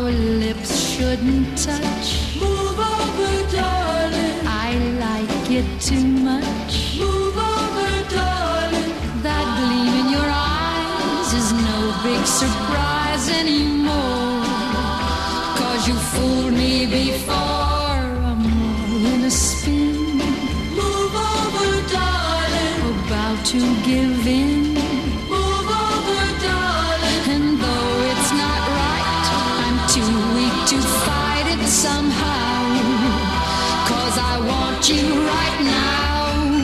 Our lips shouldn't touch. Move over, darling. I like it too much. Move over, darling. That gleam in your eyes is no big surprise anymore. 'Cause you fooled me before. I'm all in a spin. Move over, darling. About to give in. Move over, darling. And though it's not right, I'm too weak to fight it somehow. 'Cause I want you right now.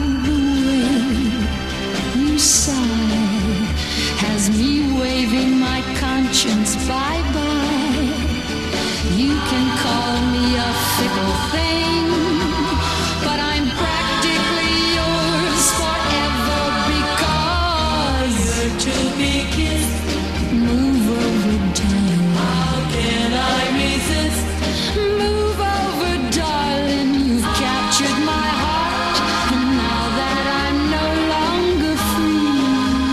When you sigh, has me waving my conscience bye-bye. You can call me a fickle thing, but I'm practically yours forever because You're to be kissed. move over, darling. How can I resist? Move over, darling. You've captured my heart, and now that I'm no longer free,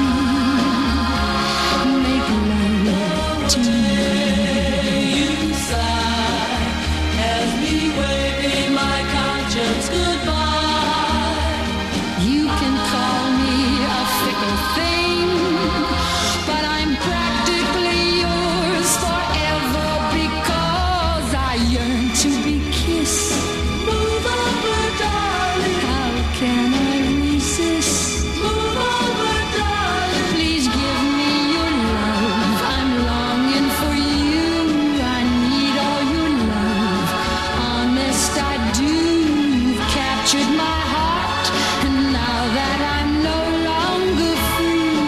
make love to me. You sigh as me waving my conscience goodbye. You can call me a fickle thing, but I'm practically yours forever because I yearn to be kissed. Move over, darling. How can I resist? Move over, darling. Please give me your love. I'm longing for you. I need all your love. Honest, I do. You've captured my heart, and now that I'm no longer free,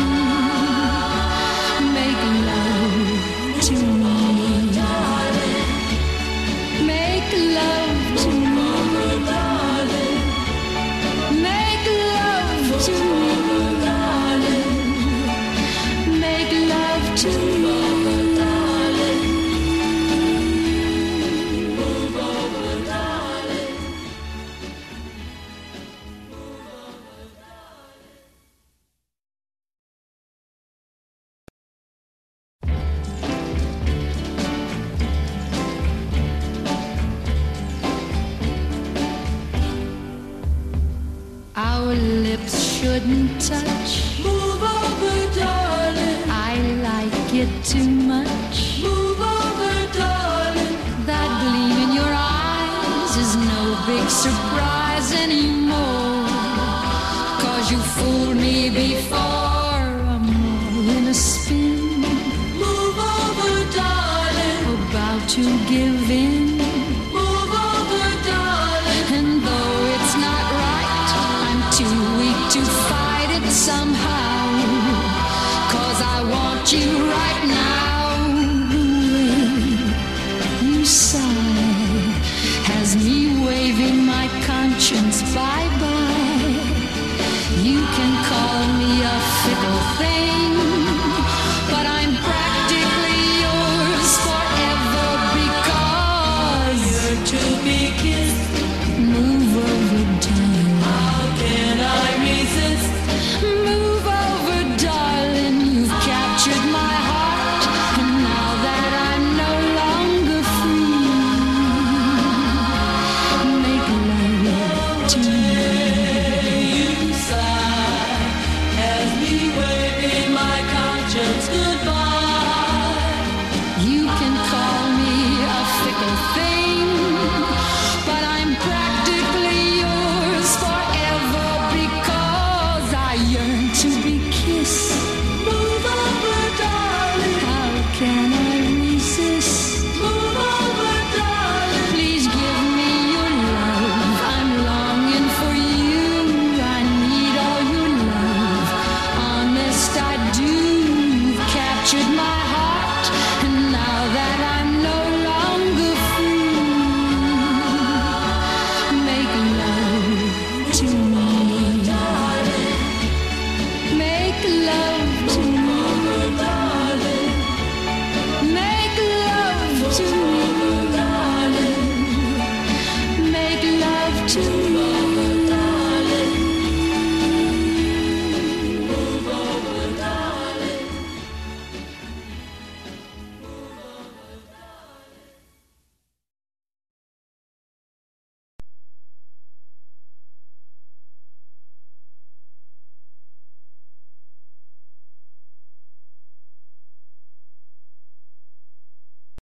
make love to me. Make love to me. Make love to me. Make love to me. Our lips shouldn't touch. Move over, darling. I like it too much. Move over, darling. That gleam in your eyes is no big surprise anymore. 'Cause you fooled me before. I'm all in a spin. Move over, darling. About to give in. Move over, darling. And though it's not right, I'm too weak to fight it somehow. 'Cause I want you right now. When you sigh, has me waving my conscience bye-bye. You can call me a fickle thing, but I'm practically yours forever because You're to be kissed. move over, darling. How can I resist? Move over, darling. You've captured my heart, and now that I'm no longer free, make love to me. You sigh as me waving my conscience goodbye. You can call me a fickle thing, but I'm practically yours forever because I yearn to be kissed. Move over, darling. How can I resist? Move over, darling. Please give me your love. I'm longing for you. I need all your love. Honest, I do. You've captured my heart, and now that I'm no longer free, make love to me. Make love to me. Make love to me. Make love to me.